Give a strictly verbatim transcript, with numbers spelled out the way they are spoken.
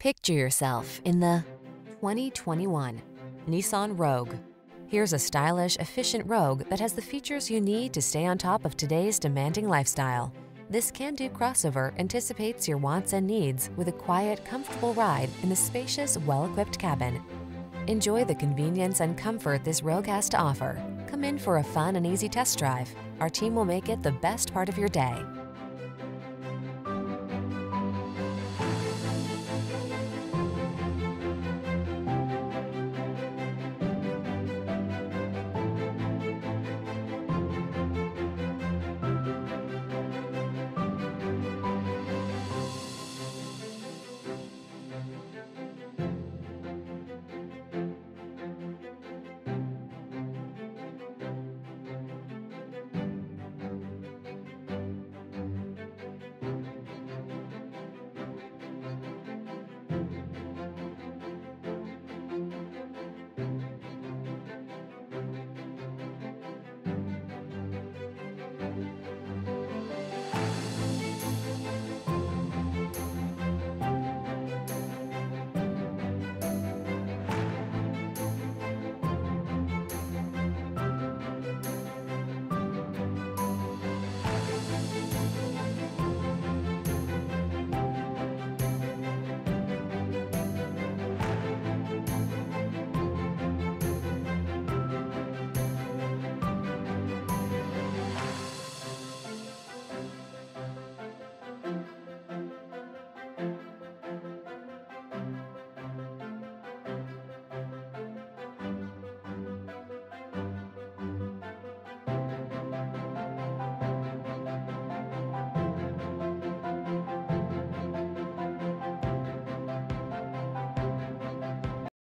Picture yourself in the twenty twenty-one Nissan Rogue. Here's a stylish, efficient Rogue that has the features you need to stay on top of today's demanding lifestyle. This can-do crossover anticipates your wants and needs with a quiet, comfortable ride in a spacious, well-equipped cabin. Enjoy the convenience and comfort this Rogue has to offer. Come in for a fun and easy test drive. Our team will make it the best part of your day.